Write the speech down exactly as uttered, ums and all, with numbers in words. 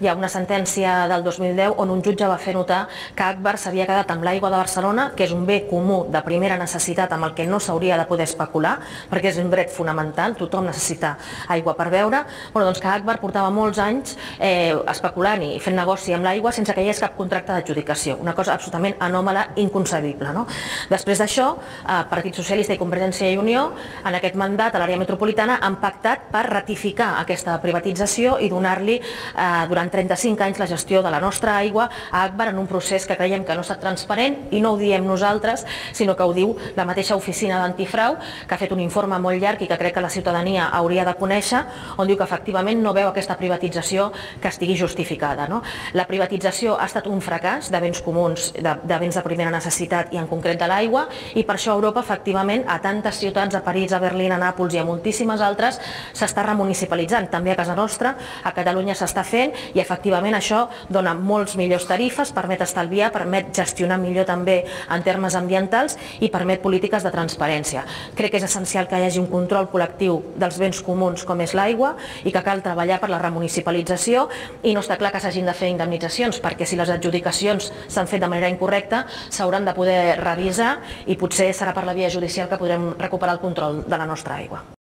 hi ha una sentència del dos mil deu on un jutge va fer notar que Agbar s'havia quedat amb l'aigua de Barcelona, que és un bé comú de primera necessitat amb el que no s'hauria de poder especular, perquè és un dret fonamental, tothom necessita aigua per beure, bueno, doncs que Agbar portava molts anys eh, especulant i fent negoci amb l'aigua sense que hi hagués cap contracte d'adjudicació, una cosa absolutament anòmala, inconcebible. No? Després d'això, eh, Partit Socialista i Convergència i Unió, en aquest mandat a l'àrea metropolitana, han pactat per ratificar aquesta privatització i donar-li eh, durant trenta-cinc anys la gestió de la nostra aigua a Agbar en un procés que creiem que no ha estat transparent, i no ho diem nosaltres, sinó que ho diu la mateixa oficina d'antifrau, que ha fet un informe molt llarg i que crec que la ciutadania hauria de conèixer, on diu que efectivament no veu aquesta privatització que estigui justificada. No? La privatització ha estat un fracàs de béns comuns, de, de béns de primera necessitat i en concret de l'aigua, i per això a Europa, efectivament, a tantes ciutats, a París, a Berlín, a Nàpols i a moltíssimes altres, s'està remunicipalitzant. També a casa nostra, a Catalunya s'està fent, i efectivament això dona molts millors tarifes, permet estalviar, permet gestionar millor també en termes ambientals i permet polítiques de transparència. Crec que és essencial que hi hagi un control col·lectiu dels béns comuns com és l'aigua i que cal treballar per la remunicipalització, i no està clar que s'hagin de fer indemnitzacions, perquè si les adjudicacions s'han fet de manera incorrecta s'hauran de poder revisar i potser serà per la via judicial que podrem recuperar el control de la nostra aigua.